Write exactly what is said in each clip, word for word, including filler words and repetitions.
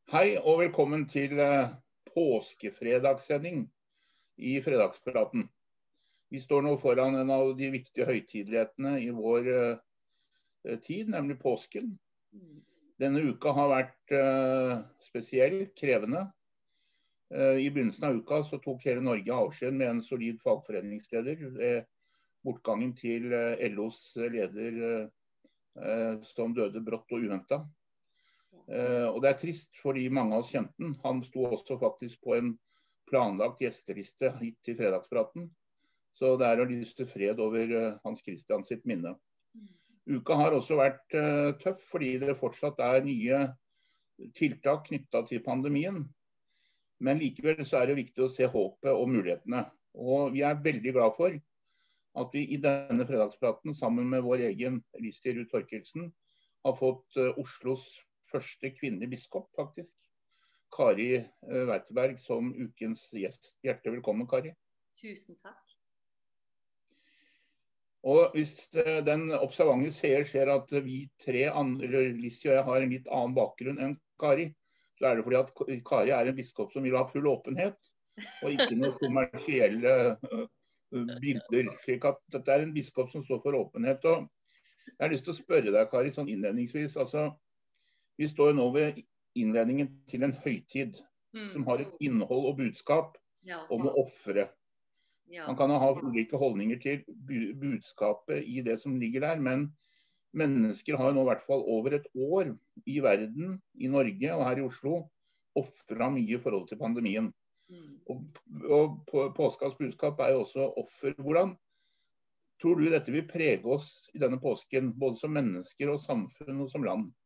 Hei og velkommen til eh, påskefredagssending i fredagspraten. Vi står nå foran en av de viktige høytidelighetene i vår eh, tid, nemlig påsken. Denne uka har vært eh, spesiell, krevende. Eh, I begynnelsen av uka så tok hele Norge avskjed med en solid fagforeningsleder ved bortgangen til eh, L O's leder eh, som døde brått og uventet. Uh, og det er trist fordi mange av oss kjente den. Han sto også faktisk på en planlagt gjesteliste hit til fredagspraten. Så det er å lyse fred over uh, Hans Christian sitt minne. Uka har også vært uh, tøff fordi det fortsatt er nye tiltak knyttet til pandemien. Men likevel så er det viktig å se håpet og mulighetene. Og vi er veldig glad for at vi i denne fredagspraten sammen med vår egen Lissi Ruud Thorkildsen har fått uh, Oslos første kvinnelige biskop, faktisk. Kari Weiterberg som ukens gjest. Hjertelig velkommen, Kari. Tusen takk. Og hvis den observante seer ser at vi tre, eller Lissi og jeg, har en litt annen bakgrunn enn Kari, så er det fordi at Kari er en biskop som vil ha full åpenhet, og ikke noen kommersielle bilder. Slik at dette er en biskop som står for åpenhet. Og jeg har lyst til å spørre deg, Kari, sånn innledningsvis, altså, vi står nå ved innledningen til en høytid mm. som har et innhold og budskap ja, om å offre. Ja. Man kan ha ulike holdninger til budskapet i det som ligger der, men mennesker har nå i hvert fall over et år i verden, i Norge og her i Oslo, offret mye i forhold til pandemien. Mm. Og, og på, påskas budskap er jo også offer. Hvordan tror du dette vil prege oss i denne påsken, både som mennesker og samfunn og som land?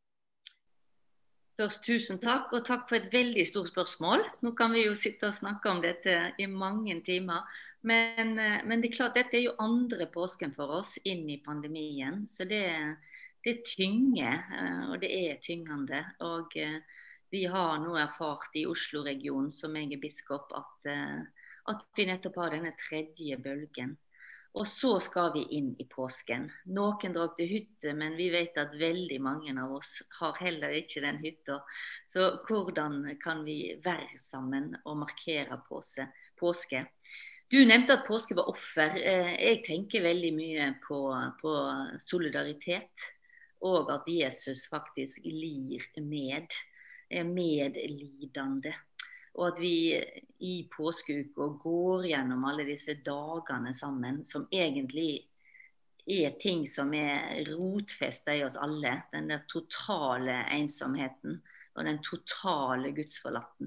Først tusen takk, og takk for et veldig stort spørsmål. Nå kan vi jo sitte og snakke om dette i mange timer, men, men det er klart dette er jo andre påsken for oss inn i pandemien, så det, det tynger, og det er tyngende. Og vi har nå erfart i Oslo-regionen, som jeg er biskop, at, at vi nettopp har denne tredje bølgen. Og så skal vi inn i påsken. Noen drar til hytte, men vi vet at veldig mange av oss har heller ikke den hytta. Så hvordan kan vi være sammen og markere påse, påske? Du nevnte at påske var offer. Jeg tenker veldig mye på, på solidaritet, og at Jesus faktisk lir med, er medlidende. Og at vi i påskeuka går gjennom alle disse dagene sammen, som egentlig er ting som er rotfestet i oss alle. Den der totale ensomheten og den totale gudsforlatten.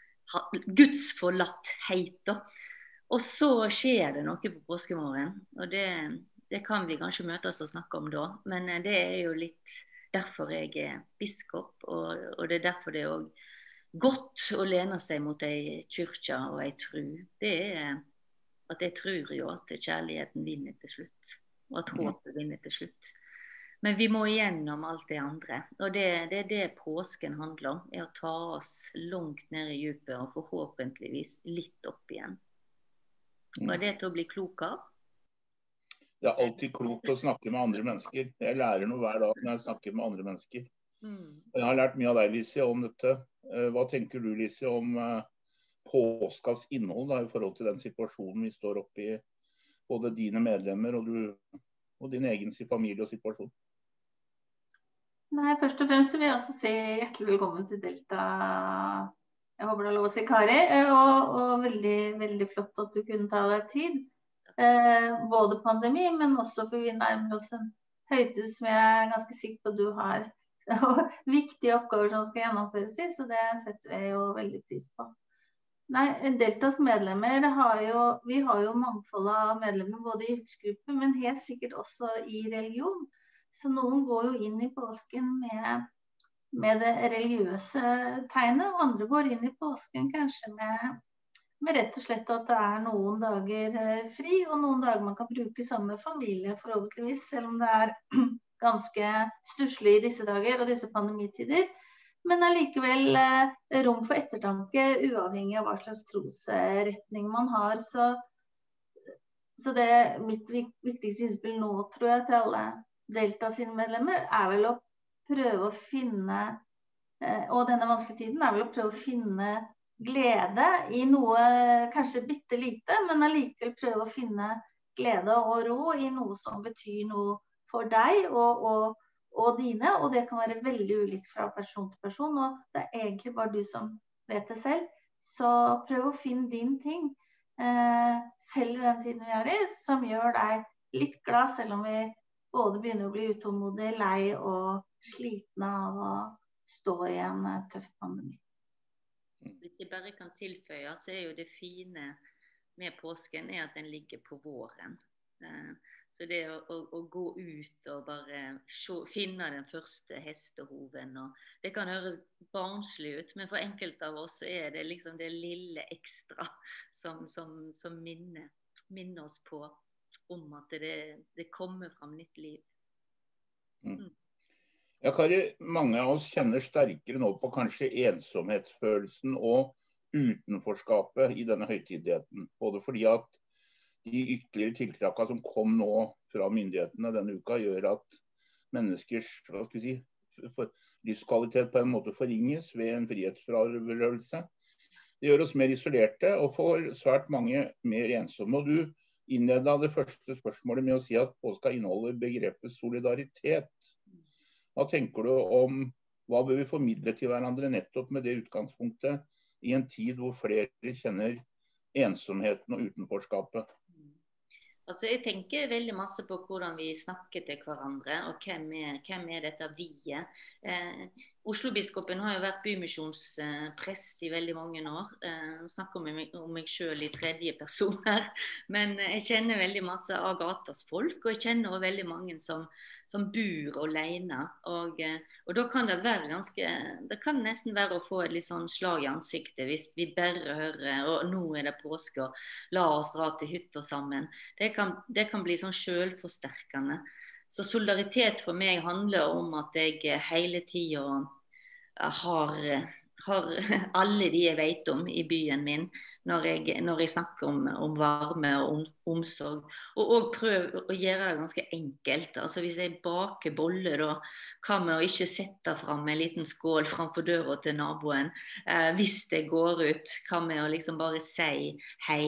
Gudsforlattheita. Og så skjer det noe på påskemorgen, og det, det kan vi kanskje møtes og snakke om da. Men det er jo litt derfor jeg er biskop, og, og det er derfor det er også godt å lene seg mot ei kyrkja og ei tru. Det er at jeg tror jo at kjærligheten vinner til slutt, og at håpet vinner til slutt. Men vi må igjennom alt det andre, og det, det er det påsken handler om, er å ta oss langt ned i djupet og forhåpentligvis litt opp igjen. Og det er til å bli klok av. Det er alltid klokt å snakke med andre mennesker. Jeg lærer noe hver dag når jeg snakker med andre mennesker. Jeg har lært mye av deg, Lissi, om dette. Hva tenker du, Lissi, om påskas innhold da, i forhold til den situasjonen vi står oppe i, både dine medlemmer og, du, og din egen familie og situasjon? Nei, først og fremst vil jeg også si hjertelig velkommen til Delta. Jeg håper det er lov å si Kari, og, og veldig, veldig flott at du kunne ta deg tid. Eh, både pandemi, men også for vi nærmer oss en høyde som jeg er ganske sikker på at du har og viktige oppgaver som skal gjennomføres i, så det setter jeg jo veldig pris på. Nei, Deltas medlemmer har jo, vi har jo mangfold av medlemmer både i yrkesgrupper, men helt sikkert også i religion. Så noen går jo inn i påsken med, med det religiøse tegnet, og andre går inn i påsken kanskje med, med rett og slett at det er noen dager fri, og noen dager man kan bruke sammen med familie forhåpentligvis, selv om det er ganske stusslig i disse dager og disse pandemitider, men allikevel eh, rom for ettertanke uavhengig av hva slags trosretning man har. Så, så det mitt viktigste innspill nå, tror jeg, til alle Delta sine medlemmer, er vel å prøve å finne og denne vanskelige tiden er vel å prøve å finne glede i noe kanskje bitte lite, men allikevel prøve å finne glede og ro i noe som betyr noe for deg og, og, og dine, og det kan være veldig ulikt fra person til person, og det er egentlig bare du som vet det selv. Så prøv å finne din ting, eh, selv i den tiden vi er i, som gjør deg litt glad, selv om vi både begynner å bli utålmodige, lei og slitne av å stå i en tøff pandemi. Hvis jeg bare kan tilføye, så er jo det fine med påsken er at den ligger på våren. Så det å, å, å gå ut og bare se, finne den første hestehoven, og det kan høres barnslig ut, men for enkelte av oss er det liksom det lille ekstra som, som, som minner, minner oss på om at det, det kommer fram nytt liv. Mm. Ja, Kari, mange av oss kjenner sterkere nå på kanskje ensomhetsfølelsen og utenforskapet i denne høytidligheten, både fordi at de ytterligere tiltakene som kom nå fra myndighetene denne uka gjør at menneskers, hva skal vi si, livskvalitet på en måte forringes ved en frihetsberøvelse. Det gjør oss mer isolerte og får svært mange mer ensomme. Og du innledet det første spørsmålet med å si at påska inneholder begrepet solidaritet. Hva tenker du om, hva bør vi formidle til hverandre nettopp med det utgangspunktet i en tid hvor flere kjenner ensomheten og utenforskapet? Altså, jeg tenker veldig masse på hvordan vi snakker til hverandre, og hvem er, hvem er dette vi-et. Eh, Oslo-biskopen har jo vært bymisjonsprest i veldig mange år. Eh, jeg snakker om meg, om meg selv i tredje person her, men jeg kjenner veldig masse av gatas folk, og jeg kjenner også veldig mange som, som bor alene. Og, og da kan det være ganske, det kan nesten være å få et litt sånn slag i ansiktet hvis vi bare hører, og nå er det påske, la oss dra til hytta sammen. Det kan, det kan bli sånn selvforsterkende. Så solidaritet for meg handler om at jeg hele tiden har, har alle de jeg vet om i byen min, når jeg, når jeg snakker om, om varme og om, omsorg. Og også prøve å gjøre det ganske enkelt. Altså hvis jeg baker boller, da kan vi ikke sette fram en liten skål framfor døra til naboen. Eh, hvis det går ut, kan vi liksom bare si hei.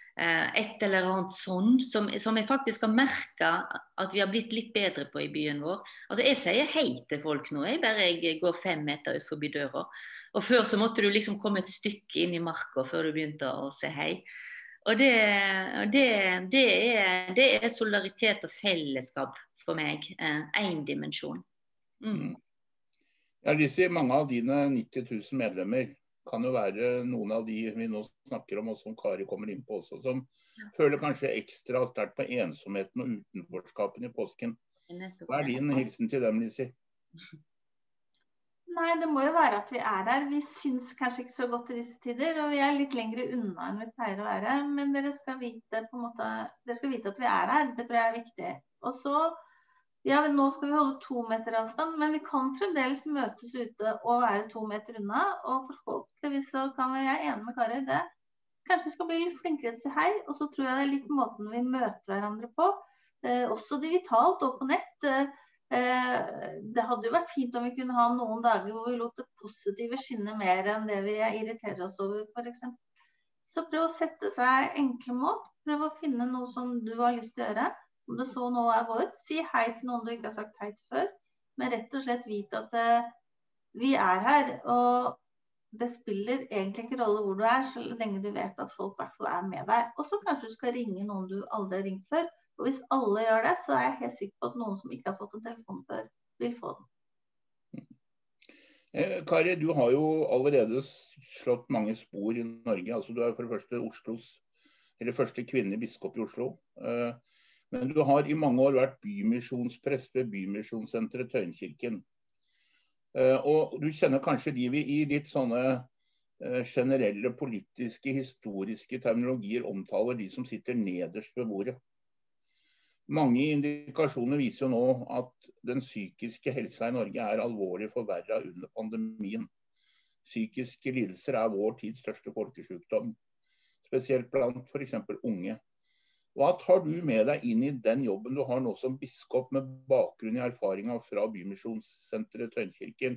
Et eller annet sånn, som, som jeg faktisk har merket at vi har blitt litt bedre på i byen vår. Altså jeg sier hei til folk nå, jeg bare jeg går fem meter ut forbi døra. Og før så måtte du liksom komme et stykke inn i marka før du begynte å si hei. Og det, det, det, er, det er solidaritet og fellesskap for meg, en dimensjon. Mm. Ja, Lise, mange av dine nitti tusen medlemmer kan jo være noen av de vi nå snakker om, og som Kari kommer inn på også, som ja. føler kanskje ekstra sterkt på ensomheten og utenforskapen i påsken. Hva er din hilsen til dem, Lise? Nei, det må jo være at vi er her. Vi syns kanskje ikke så godt i disse tider, og vi er litt lengre unna enn vi pleier å være, men dere skal vite, på en måte, dere skal vite at vi er her. Det tror jeg er viktig. Og så ja, nå skal vi holde to meter avstand, men vi kan fremdeles møtes ute og være to meter unna, og forhåpentligvis så kan vi, jeg er enig med Kari, det kanskje vi skal bli litt flinkere til å si hei, og så tror jeg det er litt måten vi møter hverandre på, eh, også digitalt og på nett. Eh, det hadde jo vært fint om vi kunne ha noen dager hvor vi lot det positive skinne mer enn det vi irriterer oss over, for eksempel. Så prøv å sette seg enkle mål, prøv å finne noe som du har lyst til å gjøre. Om det så nå er gått, si hei til noen du ikke har sagt hei til før, men rett og slett vite at uh, vi er her, og det spiller egentlig ikke rolle hvor du er, så lenge du vet at folk i hvert fall er med deg. Og så kanskje du skal ringe noen du aldri har ringt før, og hvis alle gjør det, så er jeg helt sikker på at noen som ikke har fått en telefon før, vil få den. Eh, Kari, du har jo allerede slått mange spor i Norge, altså du er for det første Oslos, eller første kvinnelige biskop i Oslo, eh, men du har i mange år vært bymisjonsprest ved Bymisjonssenteret Tøyenkirken. Og du kjenner kanskje de vi i litt sånne generelle politiske, historiske terminologier omtaler de som sitter nederst ved bordet. Mange indikasjoner viser jo nå at den psykiske helsa i Norge er alvorlig forverret under pandemien. Psykiske lidelser er vår tids største folkesykdom, spesielt blant for eksempel unge. Hva tar du med deg inn i den jobben du har nå som biskop med bakgrunn i erfaringer fra Bymisjonssenteret Tøyenkirken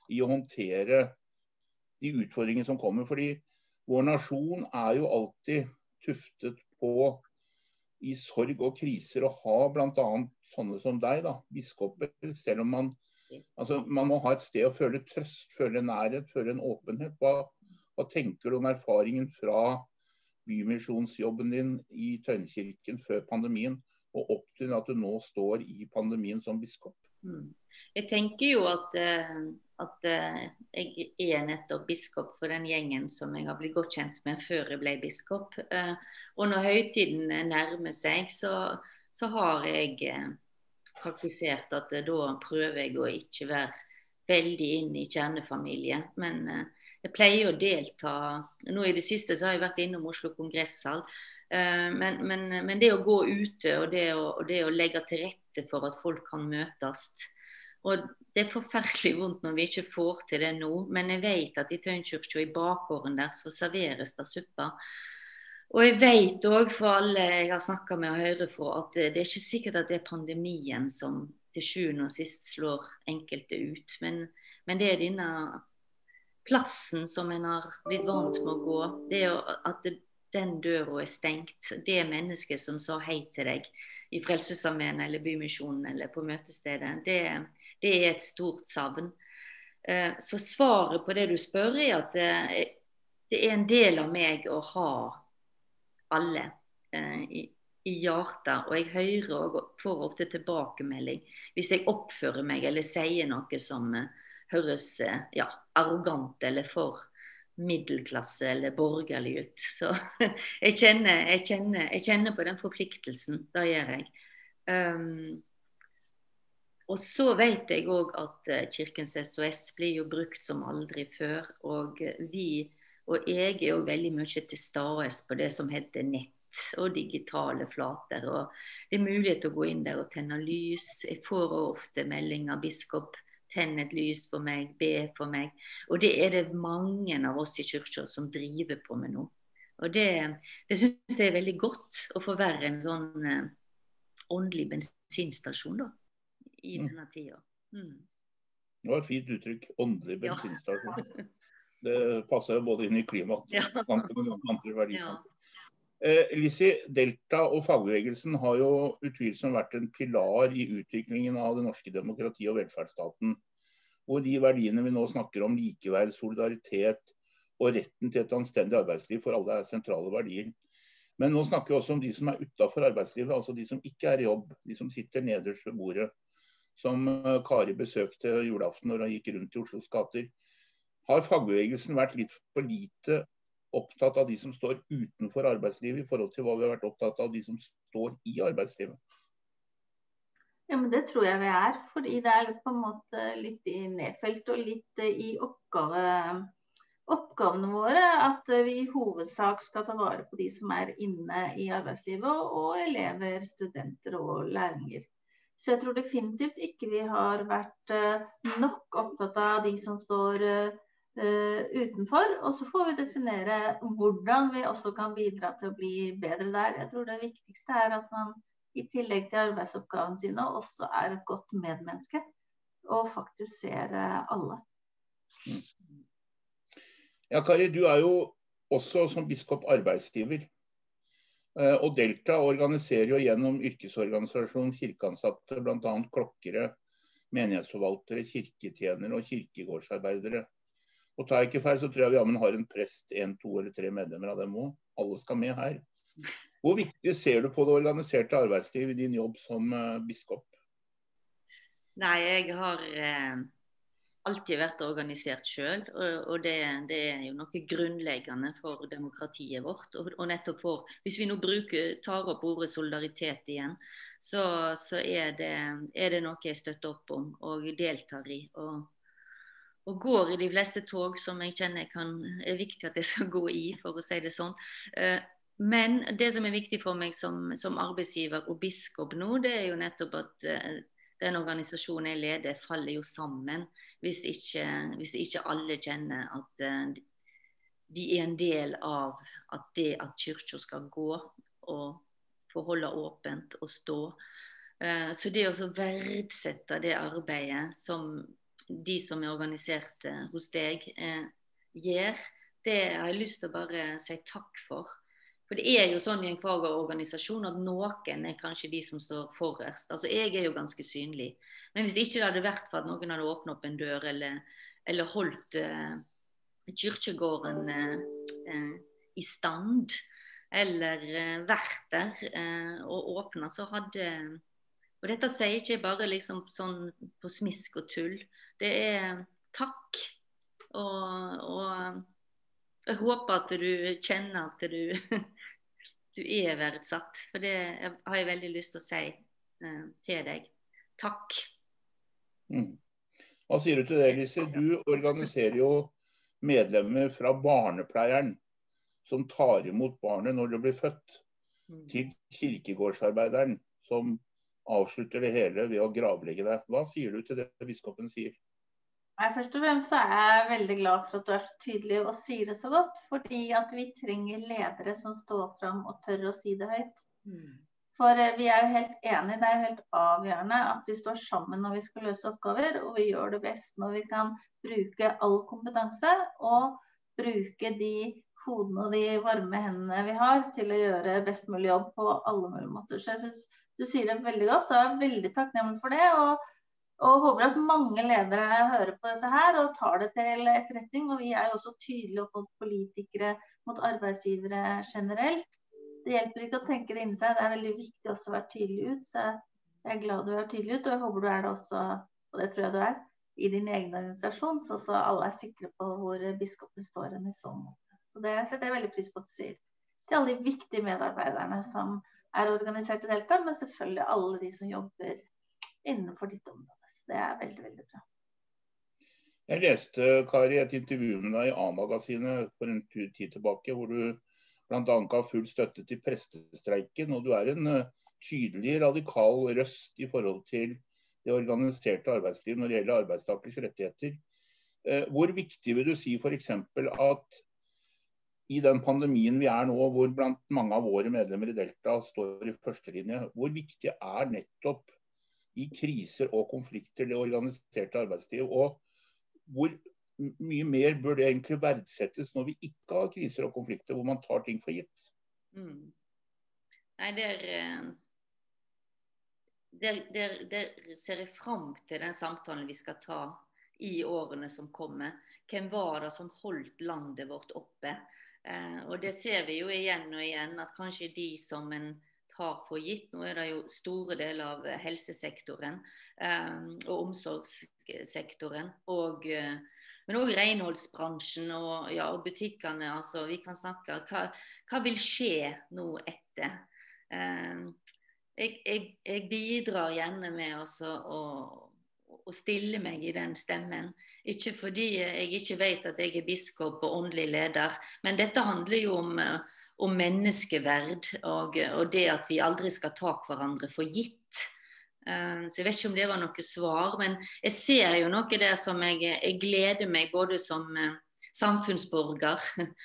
i å håndtere de utfordringene som kommer. Fordi vår nasjon er jo alltid tuftet på i sorg og kriser å ha blant annet sånne som deg, da, biskoper, selv om man, altså, man må ha et sted å føle trøst, føle nærhet, føle en åpenhet. Hva, hva tenker du om erfaringen fra bymisjonsjobben din i Tøyenkirken før pandemien, og opp til at du nå står i pandemien som biskop? Mm. Jeg tenker jo at, at jeg er nettopp biskop for den gjengen som jeg har blitt godt kjent med før jeg ble biskop. Og når høytiden nærmer seg, så, så har jeg praktisert at da prøver jeg å ikke være veldig inn i kjernefamilie. Men jeg pleier å delta. Nå i det siste så har jeg vært innom Oslo Kongressal. Men, men, men det å gå ute og det å, og det å legge til rette for at folk kan møtes. Og det er forferdelig vondt når vi ikke får til det nå, men jeg vet at i Tøyenkirken og i bakgården der så serveres det suppa. Og jeg vet også for alle jeg har snakket med og hører fra at det er ikke sikkert at det er pandemien som til sjuende og sist slår enkelte ut, men, men det er denne plassen som en har blitt vant med å gå, det er at det, den døra er stengt, det mennesket som sa hei til deg i Frelsesarmeen eller Bymisjonen eller på møtestedet, det, det er et stort savn. Så svaret på det du spør er at det er en del av meg å ha alle i, i hjertet, og jeg hører og får ofte tilbakemelding hvis jeg oppfører meg eller sier noe som høres ja, arrogant eller for middelklasse eller borgerlig ut. Så jeg kjenner, jeg kjenner, jeg kjenner på den forpliktelsen, det gjør jeg. Um, og så vet jeg også at Kirkens S O S blir jo brukt som aldri før, og vi, og jeg er jo veldig mye til stades på det som heter nett og digitale flater, og det er mulighet til å gå inn der og tenne lys. Jeg får ofte meldinger, biskop, tenn et lys for meg, be for meg. Og det er det mange av oss i kirken som driver på med nå. Og det, det synes jeg er veldig godt å få være en sånn eh, åndelig bensinstasjon da, i mm. denne tida. Mm. Det var et fint uttrykk, åndelig bensinstasjon. Ja. Det passer jo både inn i klimakampen og andre verdikampen. Ja. Eh, Lizzie, Delta og fagbevegelsen har jo utvilsomt vært en pilar i utviklingen av det norske demokratiet og velferdsstaten, hvor de verdiene vi nå snakker om, likeverd, solidaritet og retten til et anstendig arbeidsliv for alle er sentrale verdier. Men nå snakker vi også om de som er utenfor arbeidslivet, altså de som ikke er i jobb, de som sitter nederst ved bordet, som Kari besøkte julaften når hun gikk rundt i Oslos gater. Har fagbevegelsen vært litt for lite opptatt av de som står utenfor arbeidslivet i forhold til hva vi har vært opptatt av de som står i arbeidslivet? Ja, men det tror jeg vi er, fordi det er på en måte litt i nedfelt og litt i oppgave, oppgavene våre at vi i hovedsak skal ta vare på de som er inne i arbeidslivet, og, og elever, studenter og lærlinger. Så jeg tror definitivt ikke vi har vært nok opptatt av de som står Uh, utenfor, og så får vi definere hvordan vi også kan bidra til å bli bedre der. Jeg tror det viktigste er at man i tillegg til arbeidsoppgaven sine også er et godt medmenneske og faktisk ser uh, alle. Mm. Ja, Kari, du er jo også som biskop arbeidsgiver, uh, og Delta organiserer jo gjennom yrkesorganisasjonen kirkeansatte, blant annet klokkere, menighetsforvaltere, kirketjenere og kirkegårdsarbeidere. Og tar jeg ikke feil, så tror jeg vi jamen, har en prest, en, to eller tre medlemmer av dem også. Alle skal med her. Hvor viktig ser du på det organiserte arbeidsliv i din jobb som uh, biskop? Nei, jeg har eh, alltid vært organisert selv, og, og det, det er jo noe grunnleggende for demokratiet vårt. Og, og nettopp for, hvis vi nå bruker, tar opp ordet solidaritet igjen, så, så er, det, er det noe jeg støtter opp om og deltar i. Og og går i de fleste tog som jeg kjenner kan, er viktig at jeg skal gå i, for å si det sånn. Men det som er viktig for meg som, som arbeidsgiver og biskop nå, det er jo nettopp at den organisasjonen jeg leder faller jo sammen, hvis ikke, hvis ikke alle kjenner at de er en del av at det at kirken skal gå og få holde åpent og stå. Så det å verdsette det arbeidet som de som er organisert eh, hos deg eh, gjør, det har jeg lyst til å bare si takk for. For det er jo sånn i en fagorganisasjon at noen er kanskje de som står forrest. Altså jeg er jo ganske synlig. Men hvis ikke det hadde vært for at noen hadde åpnet opp en dør eller, eller holdt eh, kirkegården eh, eh, i stand, eller eh, vært der eh, og åpnet, så hadde... Og dette sier ikke bare liksom sånn på smisk og tull. Det er takk. Og, og jeg håper at du kjenner at du, du er verdsatt. For det har jeg veldig lyst til å si eh, til deg. Takk. Mm. Hva sier du til det, Lise? Du organiserer jo medlemmer fra barnepleieren som tar imot barnet når det blir født, mm. til kirkegårdsarbeideren som avslutter det hele ved å gravlegge det. Hva sier du til det biskopen sier? Nei, først og fremst så er jeg veldig glad for at du er så tydelig og sier det så godt, fordi at vi trenger ledere som står fram og tør å si det høyt. Mm. For vi er jo helt enige, det er jo helt avgjørende at vi står sammen når vi skal løse oppgaver, og vi gjør det best når vi kan bruke all kompetanse og bruke de hodene og de varme hendene vi har til å gjøre best mulig jobb på alle mulige måter. Så jeg synes du sier det veldig godt, og jeg er veldig takknemlig for det, og, og håper at mange ledere hører på dette her og tar det til etterretning, og vi er jo også tydelige opp mot politikere, mot arbeidsgivere generelt. Det hjelper ikke å tenke det inni seg, det er veldig viktig også å være tydelig ut, så jeg er glad du er tydelig ut, og jeg håper du er det også, og det tror jeg du er, i din egen organisasjon, så, så alle er sikre på hvor biskopen står en i sånn måte. Så det setter jeg veldig pris på at du sier. Til alle de viktige medarbeiderne som er organisert i Delta, men selvfølgelig alle de som jobber innenfor ditt område. Så det er veldig, veldig bra. Jeg leste, Kari, et intervju med deg i A-magasinet for en tid tilbake, hvor du blant annet ga full støtte til prestestreiken, og du er en tydelig, radikal røst i forhold til det organiserte arbeidsliv når det gjelder arbeidstakers rettigheter. Hvor viktig vil du si for eksempel at i den pandemien vi er nå, hvor blant mange av våre medlemmer i Delta står i førstelinje, hvor viktig er nettopp i kriser og konflikter det organiserte arbeidsliv, og hvor mye mer bør det egentlig verdsettes når vi ikke har kriser og konflikter, hvor man tar ting for gitt? Mm. Nei, der, der, der, der ser jeg frem til den samtalen vi skal ta i årene som kommer. Hvem var det som holdt landet vårt oppe? Eh, og det ser vi jo igjen og igjen, at kanskje de som en tar for gitt, nå er det jo store deler av helsesektoren eh, og omsorgssektoren, og, eh, men også renholdsbransjen og, ja, og butikkene, altså vi kan snakke, hva, hva vil skje nå etter? Eh, jeg, jeg, jeg bidrar gjerne med også å og stille meg i den stemmen. Ikke fordi jeg ikke vet at jeg er biskop og åndelig leder, men dette handler jo om, om menneskeverd og, og det at vi aldri skal ta hverandre for gitt. Uh, så jeg vet ikke om det var noe svar, men jeg ser jo noe der som jeg, jeg gleder meg både som uh, samfunnsborger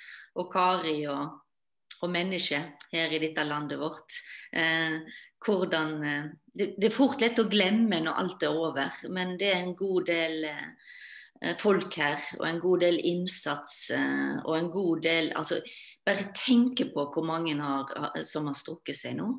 og Kari og og mennesker her i dette landet vårt. Eh, hvordan, eh, det, det er fort lett å glemme når alt er over, men det er en god del eh, folk her, og en god del innsats, eh, og en god del, altså, bare tenke på hvor mange har, som har strukket seg nå,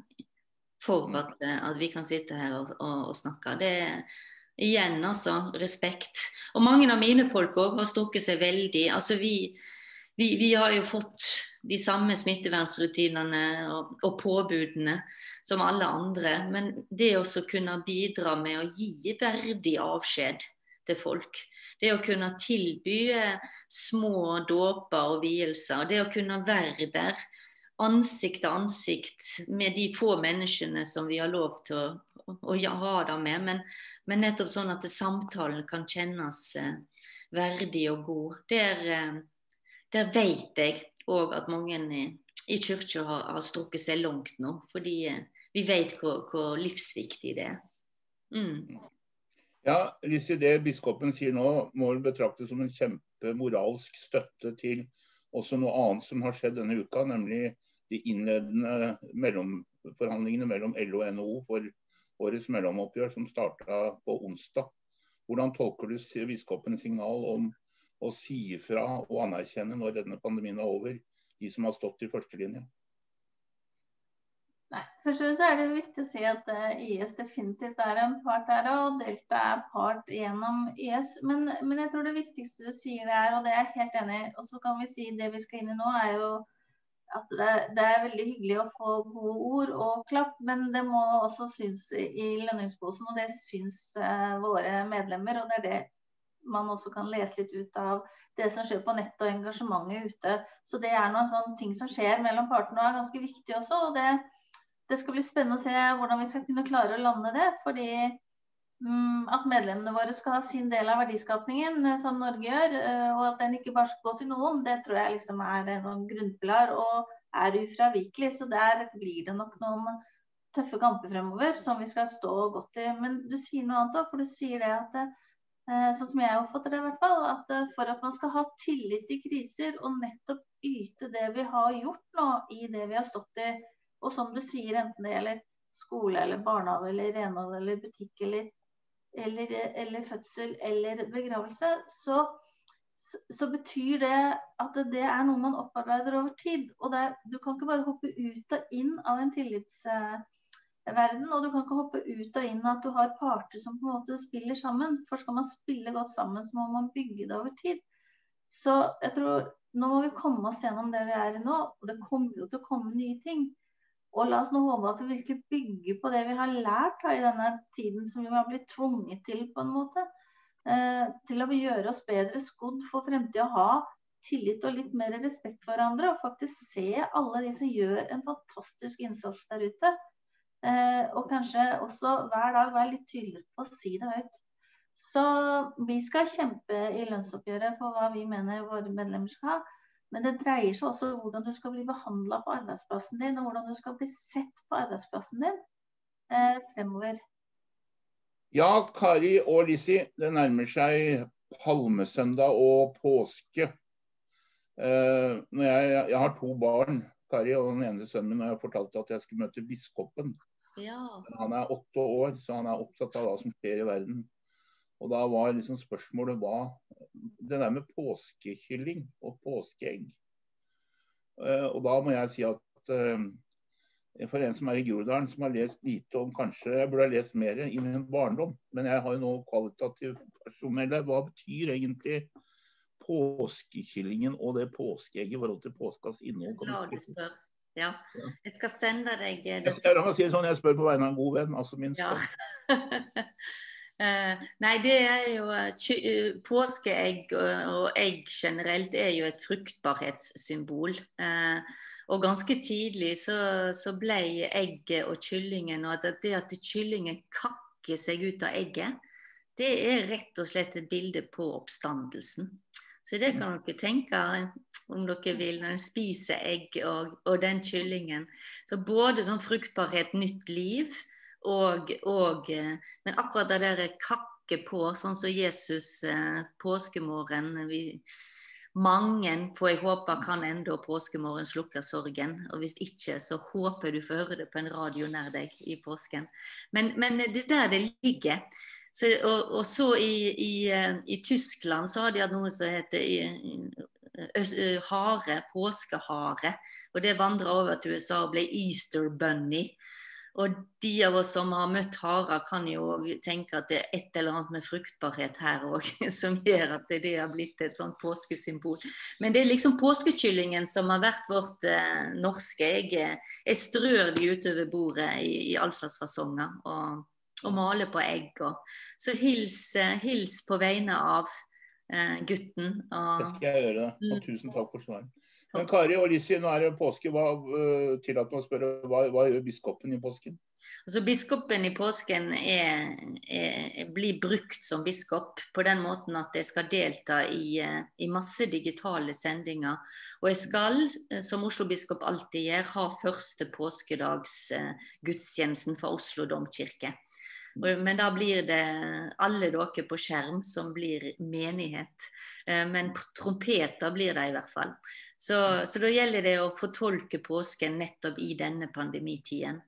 for at, at vi kan sitte her og, og, og snakke. Det er igjen, altså, respekt. Og mange av mine folk også har strukket seg veldig, altså vi, vi, vi har jo fått de samme smittevernsrutinene og, og påbudene som alle andre, men det å kunne bidra med å gi verdig avskjed til folk, det å kunne tilby små dåper og vielser, det å kunne være der ansikt til ansikt med de få menneskene som vi har lov til å, å ha det med, men, men nettopp sånn at samtalen kan kjennes verdig og god. Der, der vet jeg og at mange i kirken har, har strukket seg langt nå, fordi vi vet hvor, hvor livsviktig det er. Mm. Ja, Lise, det biskopen sier nå må betraktes som en kjempemoralsk støtte til også noe annet som har skjedd denne uka, nemlig de innledende mellomforhandlingene mellom L O og N H O for årets mellomoppgjør som startet på onsdag, Hvordan tolker du biskopens signal om å si fra og anerkjenne når denne pandemien er over, de som har stått i første linje? Nei, først og fremst er det viktig å si at uh, I S definitivt er en part her, og Delta er part gjennom I S. Men, men jeg tror det viktigste du sier det er, og det er jeg helt enig i, og så kan vi si det vi skal inn i nå, er jo at det, det er veldig hyggelig å få gode ord og klapp, men det må også synes i lønningsposen, og det synes uh, våre medlemmer, og det er det man også kan lese litt ut av det som skjer på nett og engasjementet ute. Så det er noen sånne ting som skjer mellom partene og er ganske viktig også, og det Det skal bli spennende å se hvordan vi skal kunne klare å lande det, fordi um, at medlemmene våre skal ha sin del av verdiskapningen, som Norge gjør, uh, og at den ikke bare skal gå til noen, det tror jeg liksom er en sånn grunnpilar og er ufravikelig, så der blir det nok noen tøffe kamper fremover som vi skal stå godt i. Men du sier noe annet også, for du sier det at, uh, sånn som jeg oppfatter det i hvert fall, at uh, for at man skal ha tillit i kriser og nettopp yte det vi har gjort nå i det vi har stått i, og som du sier, enten det gjelder skole eller barnehage eller renhold eller butikk eller, eller, eller fødsel eller begravelse, så, så, så betyr det at det er noe man opparbeider over tid. Og det, du kan ikke bare hoppe ut og inn av en tillitsverden, og du kan ikke hoppe ut og inn at du har parter som på en måte spiller sammen. For skal man spille godt sammen, så må man bygge det over tid. Så jeg tror, nå må vi komme oss gjennom det vi er i nå, og det kommer jo til å komme nye ting. Og la oss nå håpe at vi virkelig bygger på det vi har lært her i denne tiden som vi har blitt tvunget til på en måte, eh, til å gjøre oss bedre skodd for fremtiden, å ha tillit og litt mer respekt for hverandre, og faktisk se alle de som gjør en fantastisk innsats der ute. Eh, og kanskje også hver dag være litt tydeligere på å si det høyt. Så vi skal kjempe i lønnsoppgjøret for hva vi mener våre medlemmer skal ha. Men det dreier seg også om hvordan du skal bli behandlet på arbeidsplassen din, og hvordan du skal bli sett på arbeidsplassen din eh, fremover. Ja, Kari og Lissi, det nærmer seg palmesøndag og påske. Eh, når jeg, jeg har to barn, Kari, og den ene sønnen min har fortalt at jeg skulle møte biskopen. Ja. Han er åtte år, så han er opptatt av hva som skjer i verden. Og da var liksom spørsmålet hva, det der med påskekylling og påskeegg. Uh, og da må jeg si at uh, for en som er i Groruddalen, som har lest lite om, kanskje jeg burde ha lest mer i min barndom, men jeg har jo noe kvalitativt personell. Hva betyr egentlig påskekyllingen og det påskeegget i forhold til påskas innhold? Glad du spør. Ja, jeg skal sende deg det. Jeg, jeg, jeg, si det sånn, jeg spør på vegne av en god venn, altså min ja. Uh, nei, det er jo uh, påskeegg og, og egg generelt er jo et fruktbarhetssymbol. Uh, og ganske tidlig så, så ble egget og kyllingen, og at det at kyllingen kakker seg ut av egget, det er rett og slett et bilde på oppstandelsen. Så det kan dere tenke om dere vil når dere spiser egg og, og den kyllingen. Så både sånn fruktbarhet, nytt liv, Og, og, men akkurat det der kakke på, sånn som Jesus eh, påskemorgen, vi, mange får jeg håpe kan enda påskemorgen slukke sorgen, og hvis ikke så håper du får høre det på en radio nær deg i påsken. Men, men det der det ligger. Så, og, og så i, i, i Tyskland så har de hatt noe som heter i, hare, påskehare, og det vandret over til U S A og ble Easter Bunny. Og de av oss som har møtt harer kan jo tenke at det er et eller annet med fruktbarhet her også, som gjør at det har blitt et sånt påskesymbol. Men det er liksom påskekyllingen som har vært vårt eh, norske. Jeg, jeg strør de utover bordet i, i all slags fasonger og, og maler på egg. Og, så hils, hils på vegne av eh, gutten. Og, det skal jeg gjøre, og tusen takk for svaret. Men Kari og Lissi, nå er det påske. Hva, uh, tillatt meg å spørre, hva, hva gjør biskopen i påsken? Altså, biskopen i påsken er, er, blir brukt som biskop på den måten at jeg skal delta i, i masse digitale sendinger. Og jeg skal, som Oslo-biskop alltid gjør, ha første påskedags uh, gudstjenesten fra Oslo domkirke. Men da blir det alle dere på skjerm som blir menighet, men trompeter blir det i hvert fall. Så, så da gjelder det å fortolke påsken nettopp i denne pandemitiden.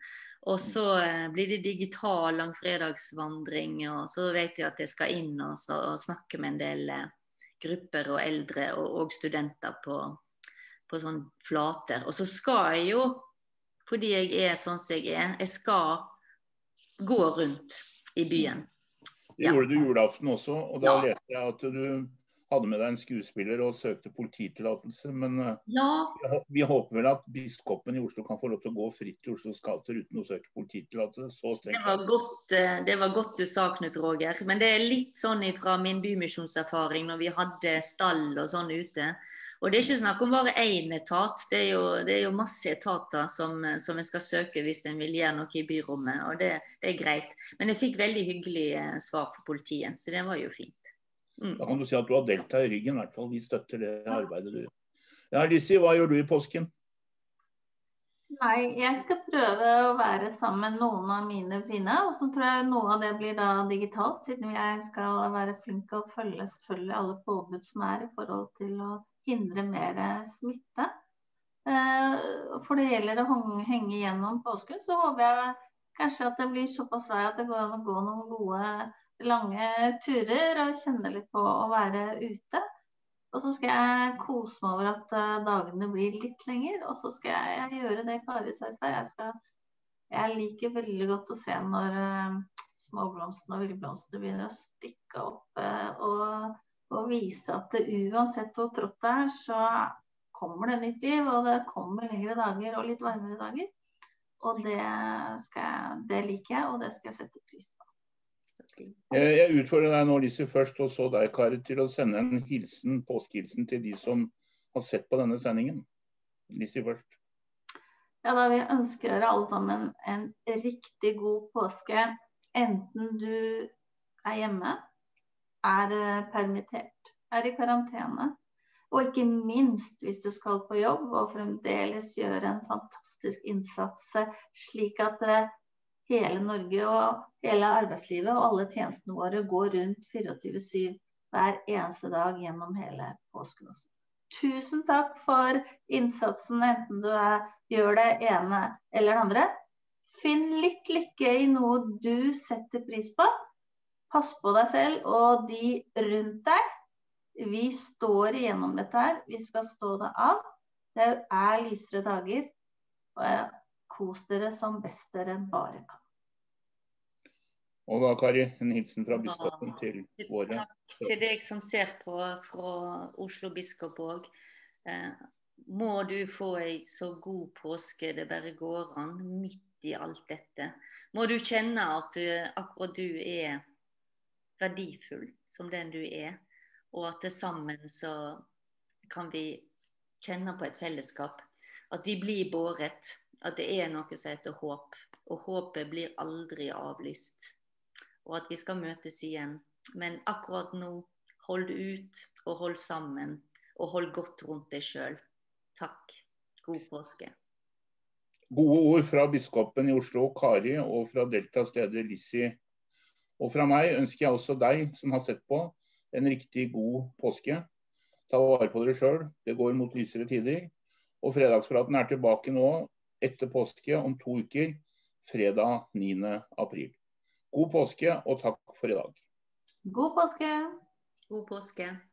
Og så eh, blir det digital langfredagsvandring, og så vet jeg at jeg skal inn og, og snakke med en del eh, grupper og eldre og, og studenter på, på sånn flater. Og så skal jeg jo, fordi jeg er sånn som jeg er, jeg skal gå rundt i byen. Det gjorde du julaften også, og da Ja. leste jeg at du hadde med deg en skuespiller og søkte polititillatelse, men uh, Ja. vi håper vel at biskopen i Oslo kan få lov til å gå fritt i Oslos gater uten å søke polititillatelse. Så strengt. Det var godt, det var godt du sa, Knut Roger. Men det er litt sånn fra min bymisjonserfaring når vi hadde stall og sånn ute. Og det er ikke snakk om bare én etat, det er jo, det er jo masse etater som, som jeg skal søke hvis en vil gjøre noe i byrommet, og det, det er greit. Men jeg fikk veldig hyggelig svar for politiet, så det var jo fint. Mm. Da kan du si at du har Delta i ryggen, i hvert fall. Vi støtter det arbeidet du gjør. Ja, Lissi, hva gjør du i påsken? Nei, jeg skal prøve å være sammen med noen av mine fine, og så tror jeg noe av det blir da digitalt, siden jeg skal være flink og følge selvfølgelig alle påbud som er i forhold til å hindre mer smitte. For det gjelder å henge gjennom påsken, så håper jeg kanskje at det blir såpass vei at det går an å gå noen gode, lange turer og kjenne litt på å være ute. Og så skal jeg kose meg over at dagene blir litt lenger, og så skal jeg gjøre det Kari sa. Jeg, skal, jeg liker veldig godt å se når småblomstene og villblomstene begynner å stikke opp og og vise at det, uansett hvor trått det er, så kommer det nytt liv, og det kommer lengre dager og litt varmere dager. Og det, skal jeg, det liker jeg, og det skal jeg sette pris på. Jeg utfordrer deg nå, Lissi, først, og så deg, Kari, til å sende en hilsen, påskehilsen til de som har sett på denne sendingen. Lissi først. Ja, da vil jeg ønske dere alle sammen en riktig god påske, enten du er hjemme, er permittert, er i karantene, og ikke minst hvis du skal på jobb og fremdeles gjøre en fantastisk innsats, slik at hele Norge og hele arbeidslivet og alle tjenestene våre går rundt tjuefire syv hver eneste dag gjennom hele påsken. Tusen takk for innsatsen, enten du er, gjør det ene eller det andre. Finn litt lykke i noe du setter pris på. Pass på deg selv og de rundt deg. Vi står igjennom dette her. Vi skal stå det av. Det er lysere dager. Og kos dere som best dere bare kan. Og da, Kari, en hilsen fra biskopen til våre. Takk til deg som ser på fra Oslo biskop også. Eh, må du få en så god påske det bare går an midt i alt dette. Må du kjenne at du, akkurat du er verdifull som den du er, og at det sammen så kan vi kjenne på et fellesskap, at vi blir båret, at det er noe som heter håp, og håpet blir aldri avlyst, og at vi skal møtes igjen. Men akkurat nå, hold ut og hold sammen, og hold godt rundt deg selv. Takk. God påske. Gode ord fra biskopen i Oslo, Kari, og fra Deltas leder Lissi. Og fra meg ønsker jeg også deg som har sett på en riktig god påske. Ta vare på dere selv, det går mot lysere tider. Og fredagspraten er tilbake nå etter påske om to uker, fredag niende april. God påske og takk for i dag. God påske! God påske!